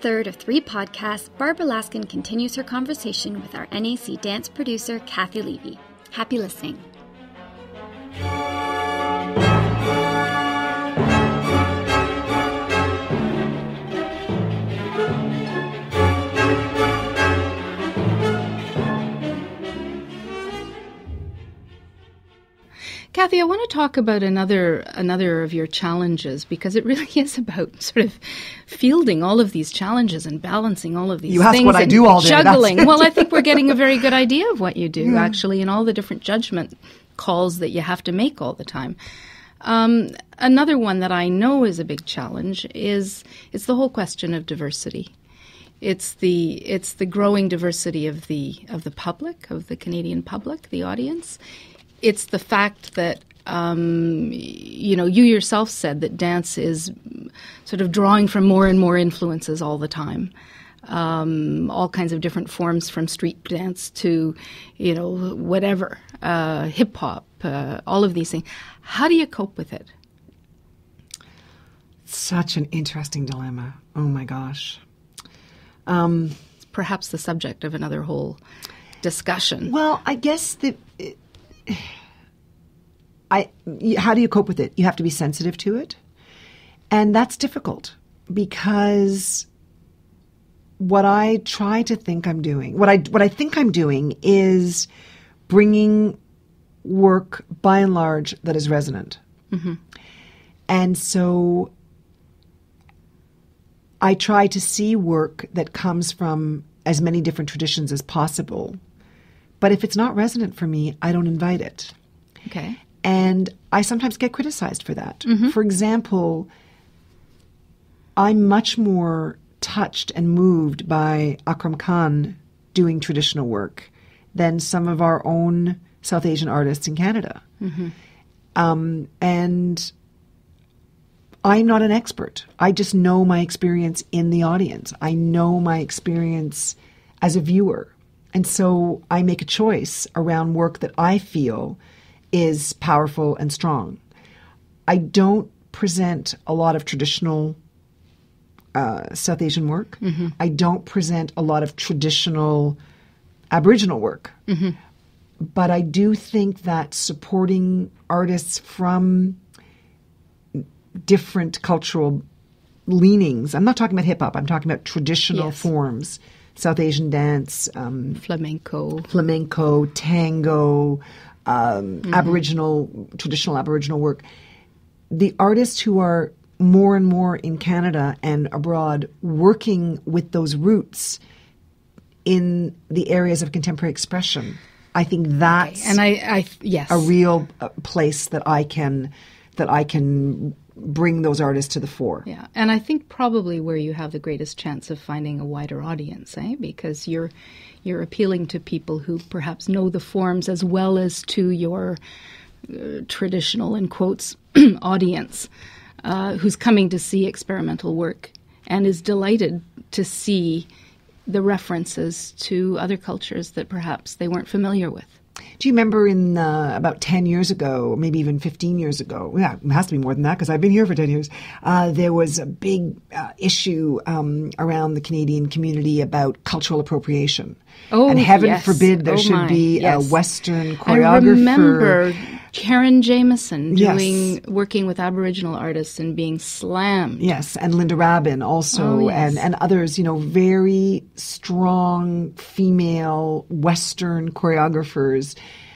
third of 3 podcasts, Barbara Laskin continues her conversation with our NAC Dance Producer, Cathy Levy. Happy listening. Cathy, I want to talk about another of your challenges, because it really is about sort of fielding all of these challenges and balancing all of these things. You asked what I do all day. Juggling. Well, I think we're getting a very good idea of what you do, actually, and all the different judgment calls that you have to make all the time. Another one that I know is a big challenge is it's the whole question of diversity. It's the growing diversity of the public, of the Canadian public, the audience. It's the fact that, you yourself said that dance is sort of drawing from more and more influences all the time. All kinds of different forms, from street dance to, whatever, hip-hop, all of these things. How do you cope with it? Such an interesting dilemma. Oh, my gosh. It's perhaps the subject of another whole discussion. Well, I guess that... how do you cope with it? You have to be sensitive to it. And that's difficult, because what I try to think I'm doing, what I think I'm doing is bringing work, by and large, that is resonant. Mm-hmm. And so I try to see work that comes from as many different traditions as possible. But if it's not resonant for me, I don't invite it. Okay. And I sometimes get criticized for that. Mm-hmm. For example, I'm much more touched and moved by Akram Khan doing traditional work than some of our own South Asian artists in Canada. Mm-hmm. And I'm not an expert. I just know my experience in the audience. I know my experience as a viewer. And so I make a choice around work that I feel is powerful and strong. I don't present a lot of traditional South Asian work. Mm-hmm. I don't present a lot of traditional Aboriginal work. Mm-hmm. But I do think that supporting artists from different cultural leanings, I'm not talking about hip-hop, I'm talking about traditional forms, South Asian dance, flamenco, tango, traditional Aboriginal work. The artists who are more and more in Canada and abroad working with those roots in the areas of contemporary expression, I think that's a real place that I can bring those artists to the fore. Yeah, and I think probably where you have the greatest chance of finding a wider audience, because you're appealing to people who perhaps know the forms as well as to your traditional, in quotes, audience, who's coming to see experimental work and is delighted to see the references to other cultures that perhaps they weren't familiar with. Do you remember in about 10 years ago, maybe even 15 years ago, yeah, it has to be more than that because I've been here for 10 years, there was a big issue around the Canadian community about cultural appropriation. Oh, and heaven forbid there should be a Western choreographer. I remember Karen Jameson working with Aboriginal artists and being slammed. Yes, and Linda Rabin also, and others, very strong female Western choreographers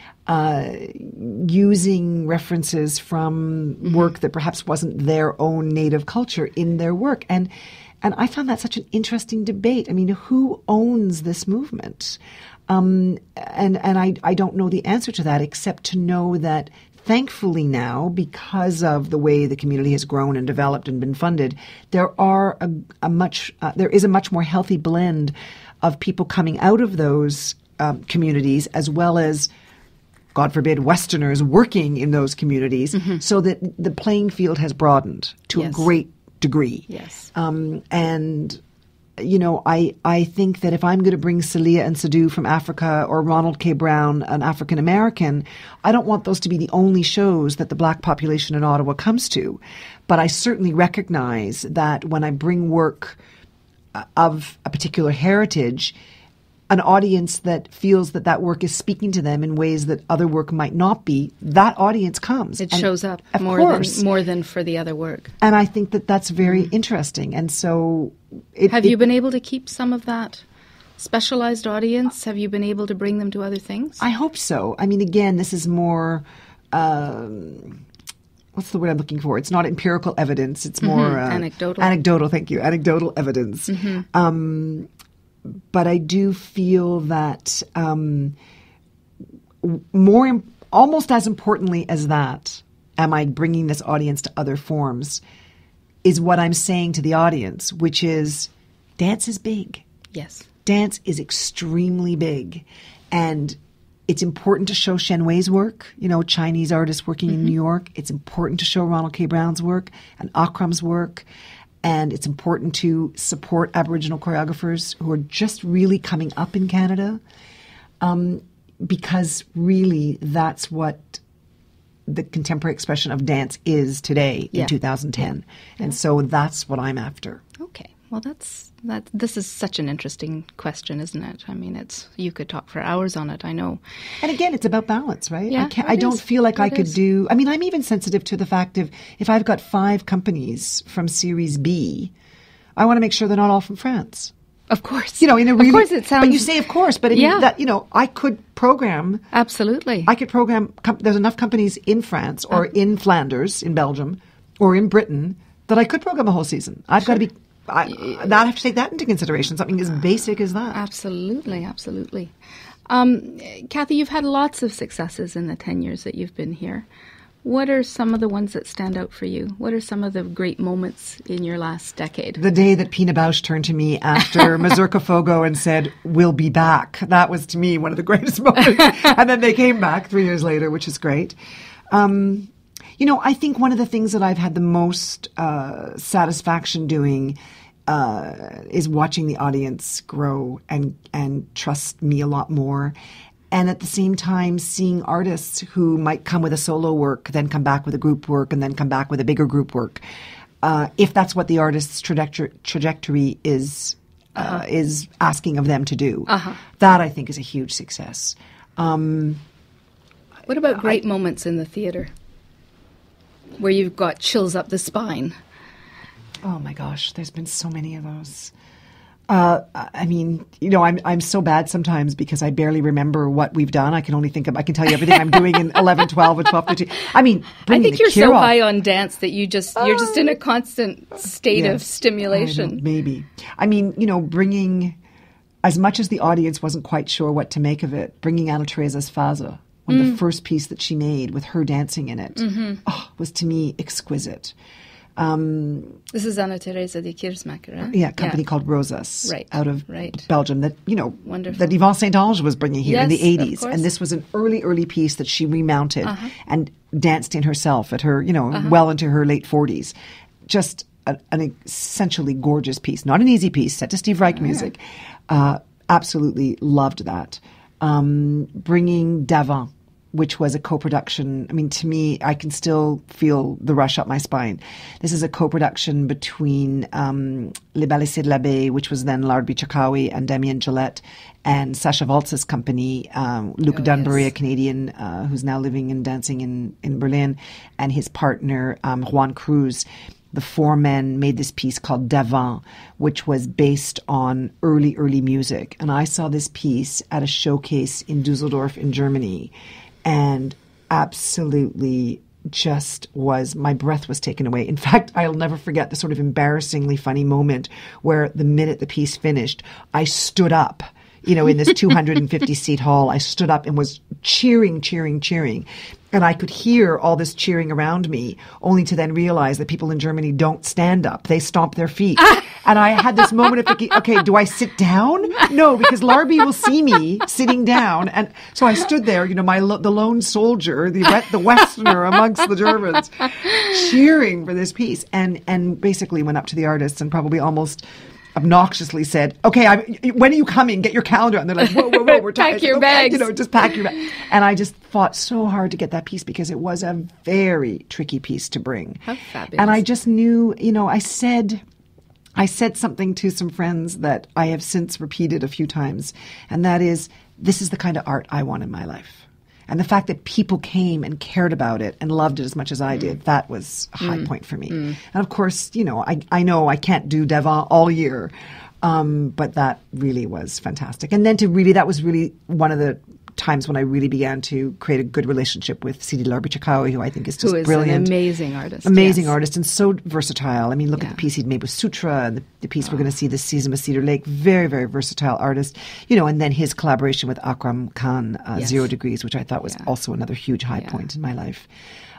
using references from work that perhaps wasn't their own native culture in their work. And I found that such an interesting debate. I mean, who owns this movement? And I don't know the answer to that, except to know that thankfully now, because of the way the community has grown and developed and been funded, there is a much more healthy blend of people coming out of those communities, as well as, God forbid, Westerners working in those communities, so that the playing field has broadened to a great degree. Yes. And I think that if I'm going to bring Celia and Sadhu from Africa, or Ronald K. Brown, an African American, I don't want those to be the only shows that the Black population in Ottawa comes to. But I certainly recognize that when I bring work of a particular heritage, an audience that feels that that work is speaking to them in ways that other work might not be, that audience comes. It shows up more than for the other work. And I think that that's very interesting. And so... Have you been able to keep some of that specialized audience? Have you been able to bring them to other things? I hope so. I mean, again, this is more... what's the word I'm looking for? It's not empirical evidence. It's more... anecdotal. Anecdotal, thank you. Anecdotal evidence. But I do feel that almost as importantly as that, am I bringing this audience to other forms, is what I'm saying to the audience, which is dance is big. Yes. Dance is extremely big. And it's important to show Shen Wei's work, Chinese artists working in New York. It's important to show Ronald K. Brown's work and Akram's work. And it's important to support Aboriginal choreographers who are just really coming up in Canada, because really that's what the contemporary expression of dance is today in 2010. And so that's what I'm after. Okay. Well, this is such an interesting question, isn't it? I mean, you could talk for hours on it, I know. And again, it's about balance, right? Yeah, I don't feel like I could do... I mean, I'm even sensitive to the fact of if I've got 5 companies from Series B, I want to make sure they're not all from France. Of course. In a really... Of course it sounds... But you say of course, but I mean, that, I could program... Absolutely. I could program... There's enough companies in France or in Flanders, in Belgium, or in Britain that I could program a whole season. I've got to be... I have to take that into consideration, something as basic as that. Absolutely, absolutely. Cathy, you've had lots of successes in the 10 years that you've been here. What are some of the ones that stand out for you? What are some of the great moments in your last decade? The day that Pina Bausch turned to me after Mazurka Fogo and said, "We'll be back." That was, to me, one of the greatest moments. And then they came back 3 years later, which is great. I think one of the things that I've had the most satisfaction doing is watching the audience grow and trust me a lot more. And at the same time, seeing artists who might come with a solo work, then come back with a group work, and then come back with a bigger group work. If that's what the artist's trajectory is asking of them to do. That, I think, is a huge success. What about great moments in the theatre? Where you've got chills up the spine? Oh my gosh, there's been so many of those. I'm so bad sometimes because I barely remember what we've done. I can tell you everything I'm doing in 11, 12, or 12, 13. I think you're so high on dance that you're just in a constant state of stimulation. Maybe. Bringing, as much as the audience wasn't quite sure what to make of it, bringing Anna Teresa's Faza, one of the first piece that she made with her dancing in it, was to me exquisite. This is Anna Teresa de Keersmaker, right? Yeah, a company called Rosas, out of Belgium that, wonderful. that Yvonne Saint-Ange was bringing here in the 80s. Of And this was an early piece that she remounted and danced in herself at her, well into her late 40s. Just an essentially gorgeous piece. Not an easy piece, set to Steve Reich music. Absolutely loved that. Bringing D'Avant, which was a co-production. To me, I can still feel the rush up my spine. This is a co-production between Les Ballets de l'Abbé, which was then Larbi Chakawi and Damien Gillette, and Sasha Waltz's company, Luke Dunbury, a Canadian who's now living and dancing in Berlin, and his partner, Juan Cruz. The 4 men made this piece called D'Avant, which was based on early music. And I saw this piece at a showcase in Dusseldorf in Germany, and absolutely my breath was taken away. In fact, I'll never forget the sort of embarrassingly funny moment where the minute the piece finished, I stood up, in this 250-seat hall. I stood up and was cheering. And I could hear all this cheering around me, only to then realize that people in Germany don't stand up. They stomp their feet. And I had this moment of thinking, okay, do I sit down? No, because Larbi will see me sitting down. And so I stood there, the lone soldier, the Westerner amongst the Germans, cheering for this piece. And basically went up to the artists and probably almost obnoxiously said, "Okay, when are you coming? Get your calendar." And they're like, "Whoa, we're pack your bags." Just pack your bag. And I just fought so hard to get that piece because it was a very tricky piece to bring. How fabulous! And I just knew, I said I said something to some friends that I have since repeated a few times, and that is, this is the kind of art I want in my life. And the fact that people came and cared about it and loved it as much as I did, that was a high point for me. And of course, I know I can't do Devant all year, but that really was fantastic. And then that was really one of the times when I really began to create a good relationship with Sidi Larbi-Chakawi, who I think is just brilliant. An amazing artist. Amazing artist and so versatile. I mean, look at the piece he'd made with Sutra and the piece we're going to see this season with Cedar Lake. Very, very versatile artist. And then his collaboration with Akram Khan, 0 Degrees, which I thought was also another huge high point in my life.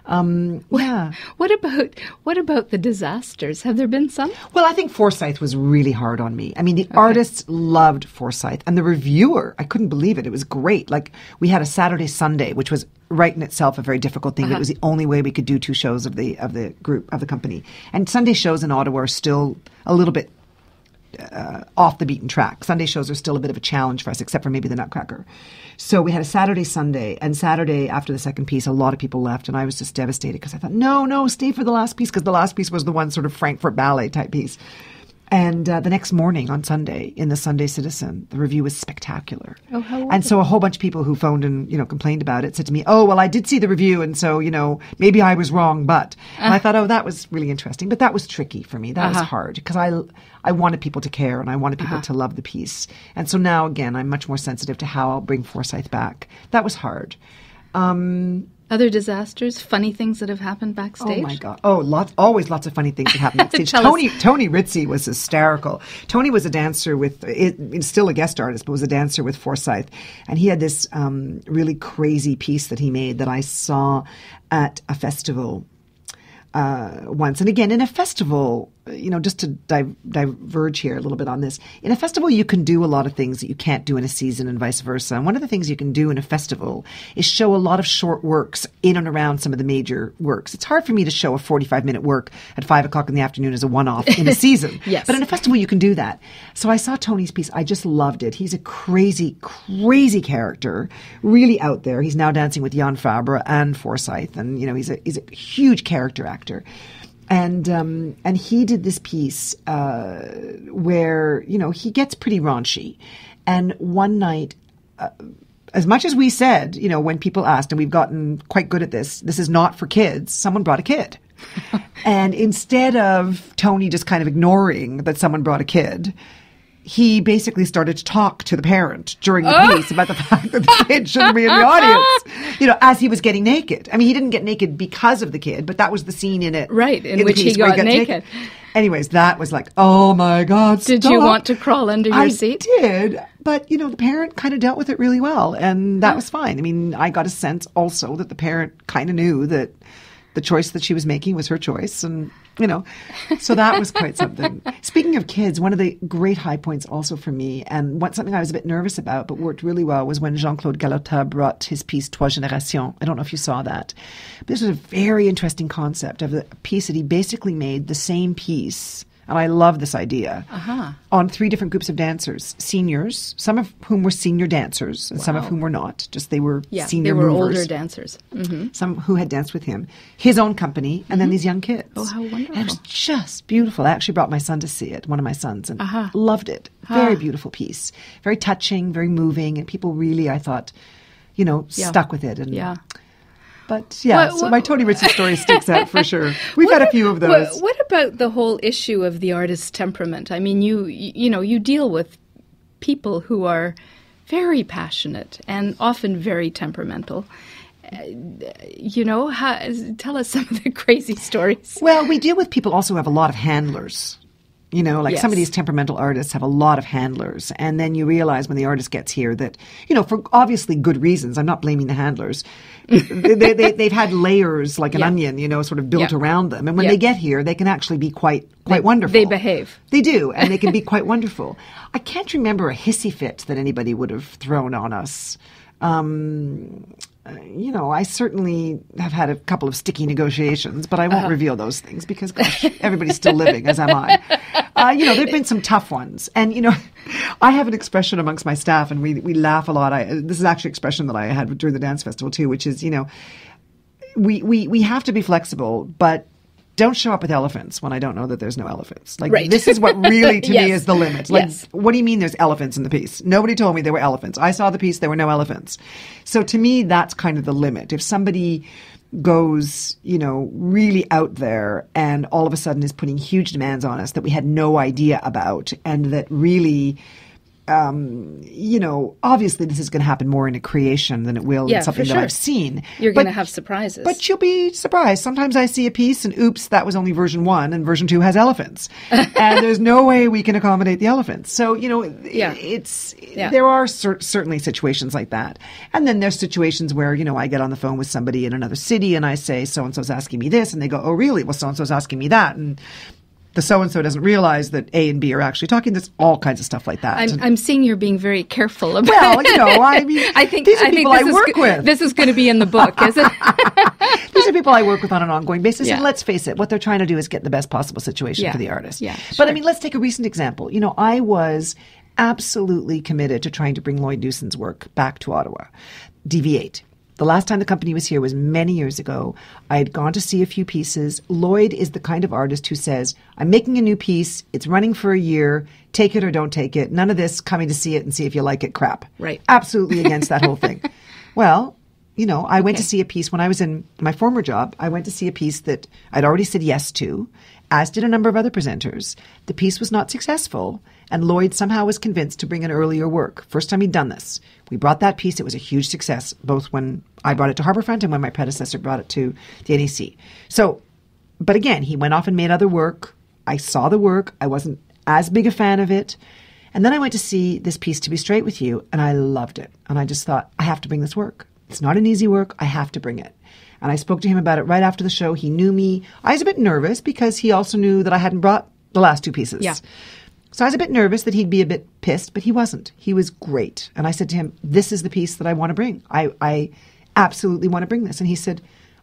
What about the disasters? Have there been some? Well, I think Forsyth was really hard on me. I mean, the artists loved Forsyth, and the reviewer, I couldn't believe it. It was great. Like, we had a Saturday, Sunday, which was right in itself a very difficult thing. It was the only way we could do 2 shows of the group, of the company. And Sunday shows in Ottawa are still a little bit off the beaten track. Sunday shows are still a bit of a challenge for us, except for maybe the Nutcracker. So we had a Saturday, Sunday, and Saturday after the second piece, a lot of people left, and I was just devastated because I thought, no, stay for the last piece, because the last piece was the one sort of Frankfurt Ballet type piece. And the next morning on Sunday, in the Sunday Citizen, the review was spectacular. Oh, how wonderful. And so a whole bunch of people who phoned and, complained about it said to me, oh, well, I did see the review, and so, maybe I was wrong, but. And I thought, oh, that was really interesting. But that was tricky for me. That was hard, because I wanted people to care, and I wanted people to love the piece. And so now, again, I'm much more sensitive to how I'll bring Forsyth back. That was hard. Other disasters, funny things that have happened backstage? Oh, my God. Oh, always lots of funny things that happen backstage. Tony Ritzy was hysterical. Tony was a dancer still a guest artist, but was a dancer with Forsyth. And he had this really crazy piece that he made that I saw at a festival once. And again, in a festival, just to diverge here a little bit on this, in a festival you can do a lot of things that you can't do in a season and vice versa. And one of the things you can do in a festival is show a lot of short works in and around some of the major works. It's hard for me to show a 45-minute work at 5 o'clock in the afternoon as a one-off in a season. Yes. But in a festival you can do that. So I saw Tony's piece. I just loved it. He's a crazy, crazy character, really out there. He's now dancing with Jan Fabre and Forsyth, and he's a huge character actor. And he did this piece where, he gets pretty raunchy. And one night, as much as we said, when people asked, and we've gotten quite good at this is not for kids, someone brought a kid. And instead of Tony just kind of ignoring that someone brought a kid, he basically started to talk to the parent during the piece about the fact that the kid shouldn't be in the audience, as he was getting naked. I mean, he didn't get naked because of the kid, but that was the scene in it. Right, in which he got naked. Anyways, that was like, oh my God, stop. Did you want to crawl under your seat? I did, but, the parent kind of dealt with it really well, and that was fine. I mean, I got a sense also that the parent kind of knew that the choice that she was making was her choice, and so that was quite something. Speaking of kids, one of the great high points also for me, and something I was a bit nervous about but worked really well, was when Jean-Claude Galota brought his piece Trois Générations. I don't know if you saw that. But this was a very interesting concept of a piece that he basically made the same piece, and I love this idea, on 3 different groups of dancers. Seniors, some of whom were senior dancers, and some of whom were not. Just they were senior they were movers. older dancers. Mm-hmm. Some who had danced with him. His own company, and then these young kids. Oh, how wonderful. And it was just beautiful. I actually brought my son to see it, one of my sons, and loved it. Very beautiful piece. Very touching, very moving, and people really, I thought, stuck with it. And But so my Tony Ritzy story sticks out for sure. We've had a few of those. What about the whole issue of the artist's temperament? I mean, you deal with people who are very passionate and often very temperamental. Tell us some of the crazy stories. Well, we deal with people also who have a lot of handlers. Some of these temperamental artists have a lot of handlers. And then you realize when the artist gets here that, for obviously good reasons, I'm not blaming the handlers. They've had layers like an onion, sort of built around them. And when they get here, they can actually be quite wonderful. They behave. They do. And they can be quite wonderful. I can't remember a hissy fit that anybody would have thrown on us. I certainly have had a couple of sticky negotiations, but I won't reveal those things because, gosh, everybody's still living, as am I. There've been some tough ones. And, I have an expression amongst my staff, and we laugh a lot. This is actually an expression that I had during the dance festival, too, which is, we have to be flexible, but don't show up with elephants when I don't know that there's no elephants. Like, Right. this is what really, to me, is the limit. Like, Yes. what do you mean there's elephants in the piece? Nobody told me there were elephants. I saw the piece, there were no elephants. So to me, that's kind of the limit. If somebody goes, really out there and all of a sudden is putting huge demands on us that we had no idea about, and that really, obviously this is going to happen more in a creation than it will in something that I've seen. You're going to have surprises. But you'll be surprised. Sometimes I see a piece and oops, that was only version 1 and version 2 has elephants. And there's no way we can accommodate the elephants. So, there are certainly situations like that. And then there's situations where, I get on the phone with somebody in another city and I say, so-and-so's asking me this. And they go, oh, really? Well, so-and-so's asking me that. And the so-and-so doesn't realize that A and B are actually talking. There's all kinds of stuff like that. I'm seeing you're being very careful about I think these are people I work with. This is going to be in the book, is it? These are people I work with on an ongoing basis. Yeah. And let's face it, what they're trying to do is get the best possible situation for the artist. Yeah, But let's take a recent example. I was absolutely committed to trying to bring Lloyd Newson's work back to Ottawa. DV8. The last time the company was here was many years ago. I had gone to see a few pieces. Lloyd is the kind of artist who says, I'm making a new piece. It's running for a year. Take it or don't take it. None of this coming to see it and see if you like it crap. Right. Absolutely against that whole thing. Well, I went to see a piece when I was in my former job. I went to see a piece that I'd already said yes to, as did a number of other presenters. The piece was not successful, and Lloyd somehow was convinced to bring an earlier work. First time he'd done this. We brought that piece. It was a huge success, both when I brought it to Harbourfront and when my predecessor brought it to the NAC. So, but again, he went off and made other work. I saw the work. I wasn't as big a fan of it. And then I went to see this piece, To Be Straight With You, and I loved it. And I just thought, I have to bring this work. It's not an easy work. I have to bring it. And I spoke to him about it right after the show. He knew me. I was a bit nervous because he also knew that I hadn't brought the last 2 pieces. Yeah. So I was a bit nervous that he'd be a bit pissed, but he wasn't. He was great. And I said to him, this is the piece that I want to bring. I absolutely want to bring this. And he said,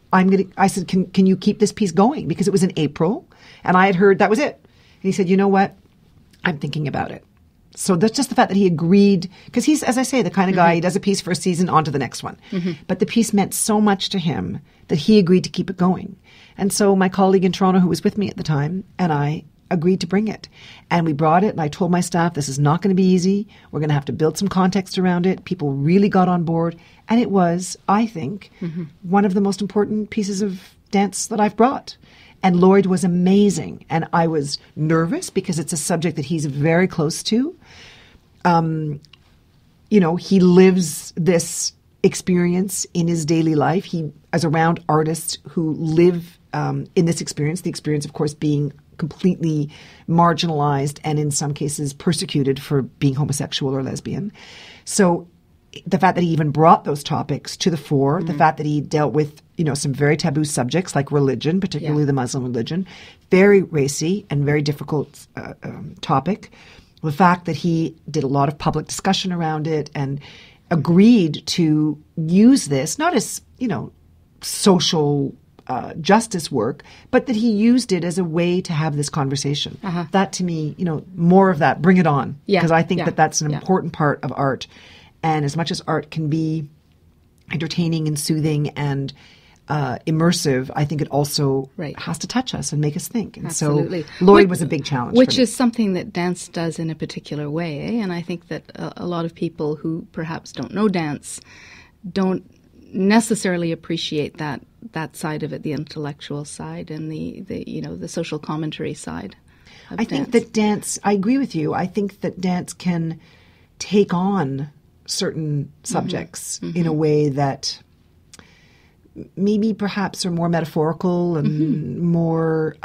I said, can you keep this piece going? Because it was in April and I had heard that was it. And he said, you know what? I'm thinking about it. So that's just the fact that he agreed, because he's, as I say, the kind of guy, he does a piece for a season, on to the next one. But the piece meant so much to him that he agreed to keep it going. And so my colleague in Toronto, who was with me at the time, and I agreed to bring it. And we brought it, and I told my staff, this is not going to be easy. We're going to have to build some context around it. People really got on board. And it was, I think, one of the most important pieces of dance that I've brought. And Lloyd was amazing. And I was nervous because it's a subject that he's very close to. He lives this experience in his daily life. He is around artists who live in this experience, the experience, of course, being completely marginalized and in some cases persecuted for being homosexual or lesbian. So the fact that he even brought those topics to the fore, the fact that he dealt with, some very taboo subjects like religion, particularly the Muslim religion, very racy and very difficult topic. The fact that he did a lot of public discussion around it and agreed to use this, not as, social justice work, but that he used it as a way to have this conversation. That to me, more of that, bring it on. Because I think that that's an important part of art. And as much as art can be entertaining and soothing and immersive, I think it also has to touch us and make us think. And Absolutely. So Lloyd was a big challenge. Which is something that dance does in a particular way. And I think that a lot of people who perhaps don't know dance don't necessarily appreciate that side of it, the intellectual side and the social commentary side of I think that dance, I agree with you. I think that dance can take on certain subjects in a way that maybe perhaps are more metaphorical and more,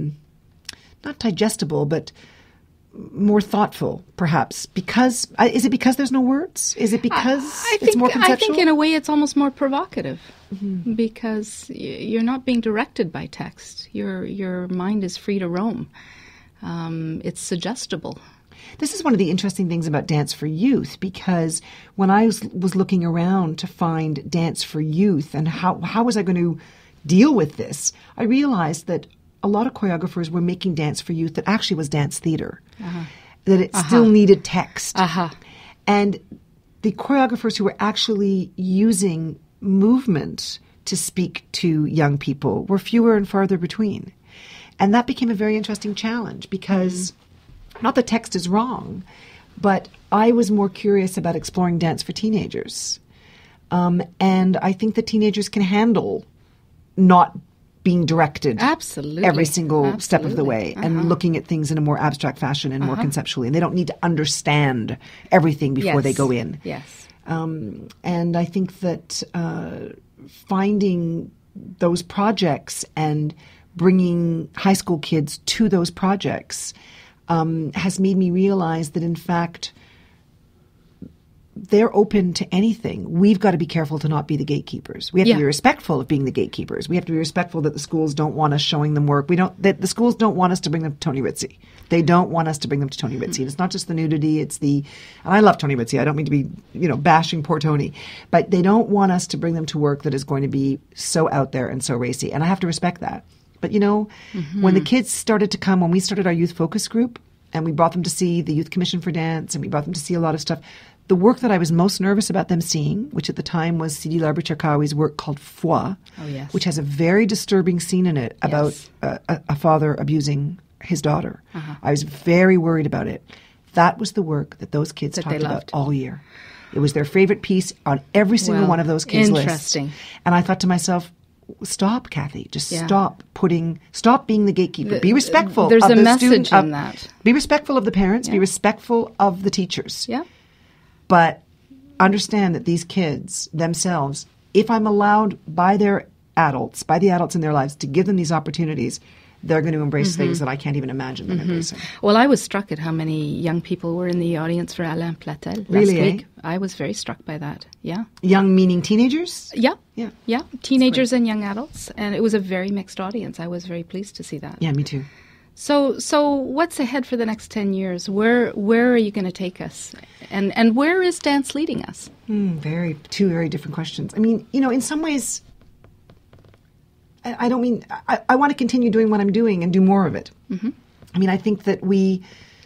not digestible, but more though, perhaps. Because, is it because there's no words? Is it because it's more conceptual? I think in a way it's almost more provocative because you're not being directed by text. Your mind is free to roam. It's suggestible. This is one of the interesting things about Dance for Youth, because when I was looking around to find Dance for Youth and how was I going to deal with this, I realized that a lot of choreographers were making Dance for Youth that actually was dance theater, that it still needed text. And the choreographers who were actually using movement to speak to young people were fewer and farther between. And that became a very interesting challenge because not that text is wrong, but I was more curious about exploring dance for teenagers. And I think that teenagers can handle not being directed every single step of the way and looking at things in a more abstract fashion and more conceptually. And they don't need to understand everything before they go in. Yes. And I think that finding those projects and bringing high school kids to those projects has made me realize that, in fact, they're open to anything. We've got to be careful to not be the gatekeepers. We have to be respectful of being the gatekeepers. We have to be respectful that the schools don't want us showing them work. That the schools don't want us to bring them to Tony Ritzy. They don't want us to bring them to Tony Ritzy. And it's not just the nudity, and I love Tony Ritzy. I don't mean to be, bashing poor Tony, but they don't want us to bring them to work that is going to be so out there and so racy. And I have to respect that. But, when the kids started to come, when we started our youth focus group, and we brought them to see the Youth Commission for Dance, and we brought them to see a lot of stuff, the work that I was most nervous about them seeing, which at the time was Sidi Larbi-Cherkaoui's work called Foi, which has a very disturbing scene in it about a father abusing his daughter. I was very worried about it. That was the work that those kids talked about all year. It was their favorite piece on every single one of those kids' lists. And I thought to myself, stop, Cathy. Just stop being the gatekeeper. Be respectful There's of a the message student. in that. Be respectful of the parents. Be respectful of the teachers. Yeah. But understand that these kids themselves, if I'm allowed by the adults in their lives to give them these opportunities, they're going to embrace things that I can't even imagine them embracing. Well, I was struck at how many young people were in the audience for Alain Platel last week. I was very struck by that. Yeah. Young meaning teenagers? Yeah. Teenagers and young adults. And it was a very mixed audience. I was very pleased to see that. Yeah, me too. So what's ahead for the next 10 years? Where are you going to take us? And where is dance leading us? Two very different questions. I mean, in some ways, I don't mean, I want to continue doing what I'm doing and do more of it. I mean, I think that we,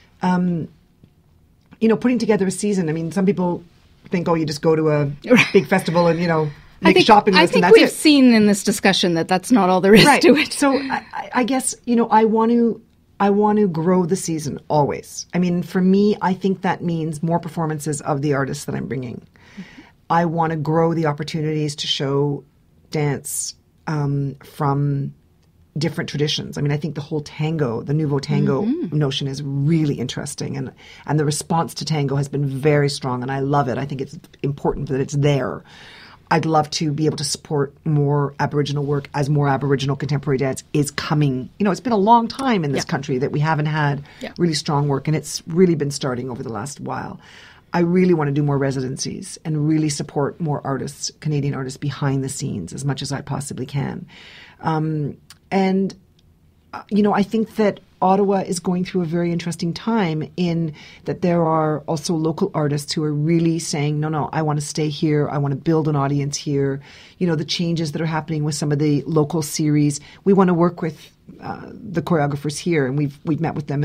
putting together a season, I mean, some people think, you just go to a big festival and, make a shopping list and that's it. I think we've seen in this discussion that that's not all there is to it. So I guess, I want to grow the season always. I mean, for me, I think that means more performances of the artists that I'm bringing. I want to grow the opportunities to show dance from different traditions. I mean, I think the whole tango, the nouveau tango notion is really interesting. And the response to tango has been very strong, and I love it. I think it's important that it's there. I'd love to be able to support more Aboriginal work as more Aboriginal contemporary dance is coming. It's been a long time in this country that we haven't had really strong work, and it's really been starting over the last while. I really want to do more residencies and really support more artists, Canadian artists, behind the scenes as much as I possibly can. I think that Ottawa is going through a very interesting time in that there are also local artists who are really saying, no, I want to stay here. I want to build an audience here. The changes that are happening with some of the local series. We want to work with the choreographers here, and we've met with them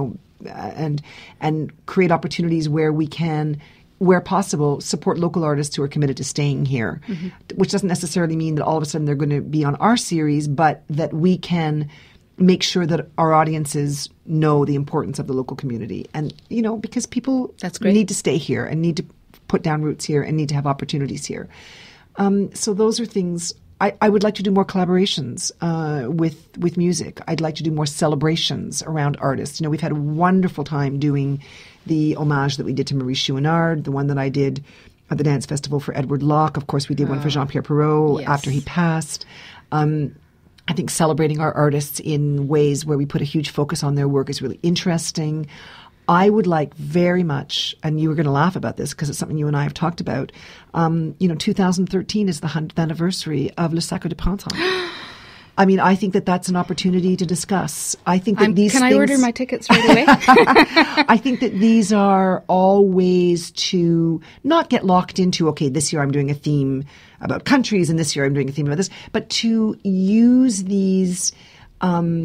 and create opportunities where we can, where possible, support local artists who are committed to staying here, which doesn't necessarily mean that all of a sudden they're going to be on our series, but that we can make sure that our audiences know the importance of the local community. And, because people need to stay here and need to put down roots here and need to have opportunities here. So those are things. I would like to do more collaborations with music. I'd like to do more celebrations around artists. We've had a wonderful time doing the homage that we did to Maurice Chouinard, the one that I did at the Dance Festival for Edward Locke. Of course, we did one for Jean-Pierre Perrault after he passed. I think celebrating our artists in ways where we put a huge focus on their work is really interesting. I would like very much, and you were going to laugh about this because it's something you and I have talked about, 2013 is the 100th anniversary of Le Sacre de Printemps. I mean, I think that that's an opportunity to discuss. I think that these Can things, I order my tickets right away? I think that these are all ways to not get locked into, okay, this year I'm doing a theme about countries and this year I'm doing a theme about this, but to use these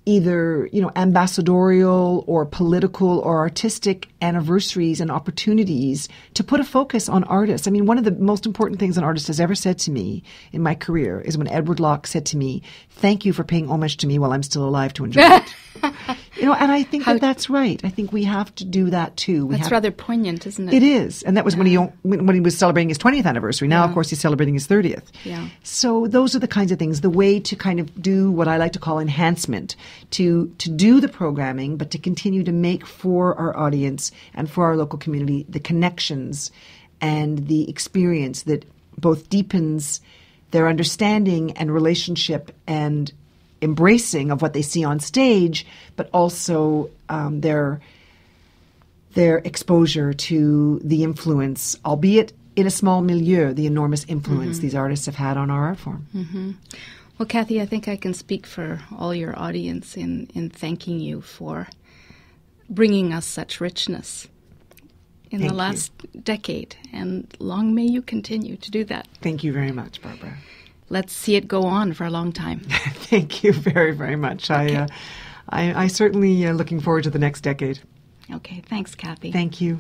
either, ambassadorial or political or artistic anniversaries and opportunities to put a focus on artists. I mean, one of the most important things an artist has ever said to me in my career is when Edward Locke said to me, "Thank you for paying homage to me while I'm still alive to enjoy it." And I think that's right. I think we have to do that too. That's rather poignant, isn't it? It is. And that was when he was celebrating his 20th anniversary. Now, of course, he's celebrating his 30th. Yeah. So those are the kinds of things, the way to kind of do what I like to call enhancement, to do the programming, but to continue to make for our audience and for our local community the connections and the experience that both deepens their understanding and relationship and embracing of what they see on stage, but also their exposure to the influence, albeit in a small milieu, the enormous influence these artists have had on our art form. Mm-hmm. Well, Cathy, I think I can speak for all your audience in thanking you for bringing us such richness in the last decade, and long may you continue to do that. Thank you very much, Barbara. Let's see it go on for a long time. Thank you very, very much. Okay. I certainly looking forward to the next decade. Okay, thanks, Cathy. Thank you.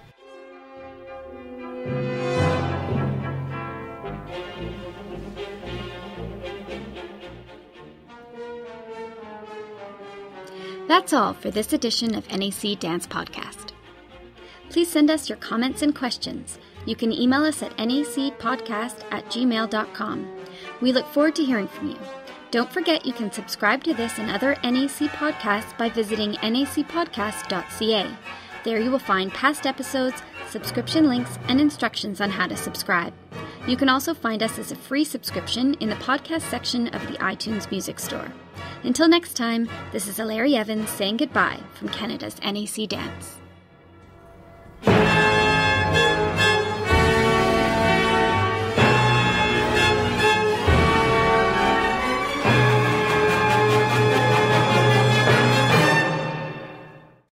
That's all for this edition of NAC Dance Podcast. Please send us your comments and questions. You can email us at nacpodcast@gmail.com. We look forward to hearing from you. Don't forget you can subscribe to this and other NAC podcasts by visiting nacpodcast.ca. There you will find past episodes, subscription links, and instructions on how to subscribe. You can also find us as a free subscription in the podcast section of the iTunes Music Store. Until next time, this is Larry Evans saying goodbye from Canada's NAC Dance.